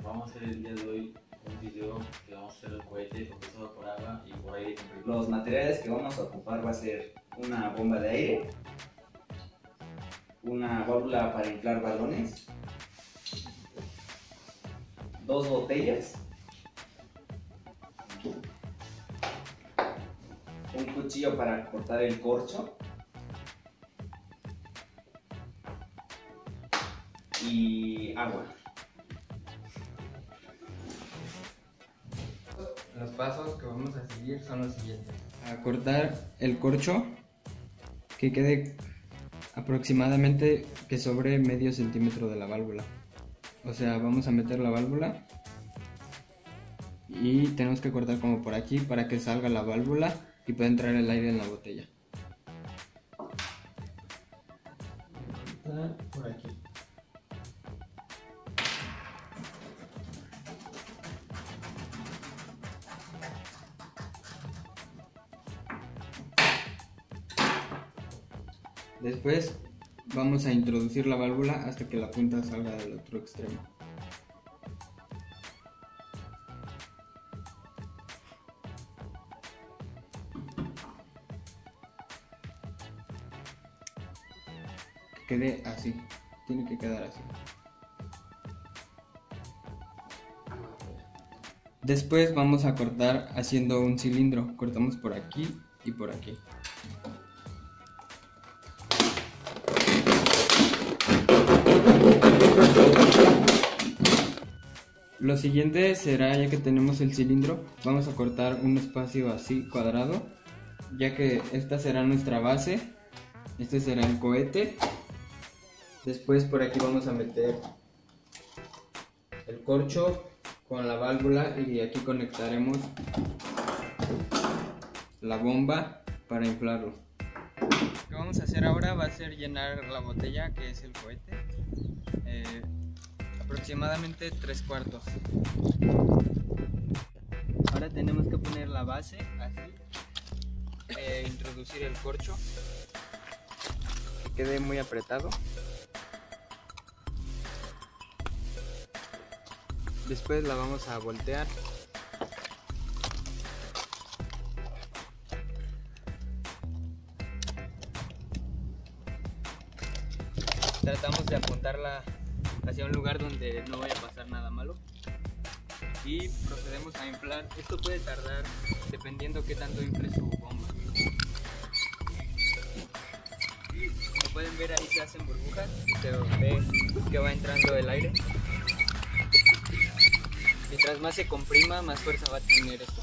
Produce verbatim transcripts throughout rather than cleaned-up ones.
vamos a hacer el día de hoy un video que vamos a hacer el cohete propulsado por agua y por aire. Los materiales que vamos a ocupar va a ser una bomba de aire, una válvula para inflar balones, dos botellas, un cuchillo para cortar el corcho y agua. Los pasos que vamos a seguir son los siguientes. A cortar el corcho que quede aproximadamente que sobre medio centímetro de la válvula. O sea, vamos a meter la válvula y tenemos que cortar como por aquí para que salga la válvula y pueda entrar el aire en la botella. Por aquí. Después vamos a introducir la válvula hasta que la punta salga del otro extremo. Que quede así, tiene que quedar así. Después vamos a cortar haciendo un cilindro, cortamos por aquí y por aquí. Lo siguiente será, ya que tenemos el cilindro, vamos a cortar un espacio así cuadrado, ya que esta será nuestra base, este será el cohete. Después por aquí vamos a meter el corcho con la válvula y aquí conectaremos la bomba para inflarlo. Lo que vamos a hacer ahora va a ser llenar la botella, que es el cohete. Eh, aproximadamente tres cuartos. Ahora tenemos que poner la base así, eh, introducir el corcho que quede muy apretado. Después la vamos a voltear. Tratamos de apuntarla hacia un lugar donde no vaya a pasar nada malo y procedemos a inflar. Esto puede tardar dependiendo qué tanto infle su bomba. Como pueden ver, ahí se hacen burbujas, se ve que va entrando el aire. Mientras más se comprima, más fuerza va a tener esto.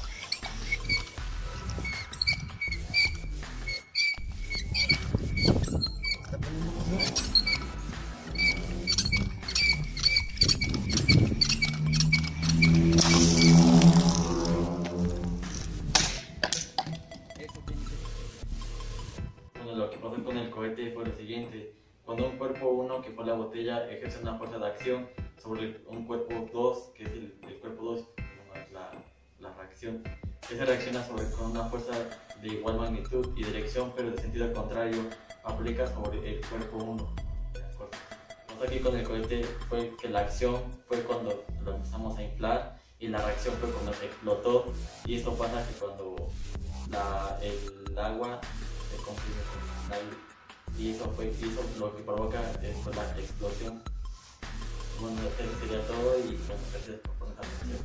Bueno, lo que pasó con el cohete fue lo siguiente: cuando un cuerpo uno que fue la botella ejerce una fuerza de acción sobre un cuerpo dos, que es el, el cuerpo dos, la, la reacción, esa reacciona sobre, con una fuerza de igual magnitud y dirección, pero de sentido contrario, aplica sobre el cuerpo uno. Aquí con el cohete fue que la acción fue cuando lo empezamos a inflar y la reacción fue cuando explotó, y esto pasa que cuando la, el agua se comprime con el aire, y eso fue y eso lo que provoca es pues, la explosión. Bueno, eso sería todo, y bueno, gracias por poner atención.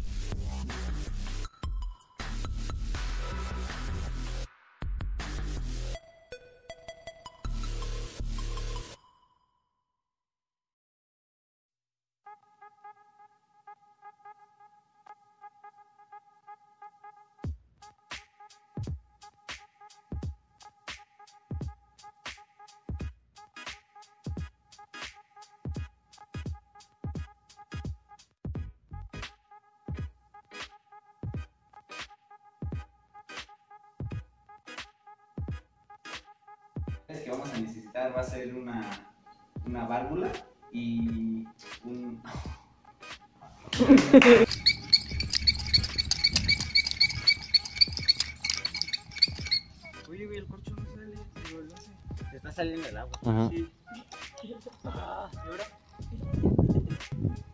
Que vamos a necesitar va a ser una, una válvula y un... Oye, güey, el corcho no sale, digo, no sé. Se está saliendo el agua. Sí. Ah, ¿y ahora?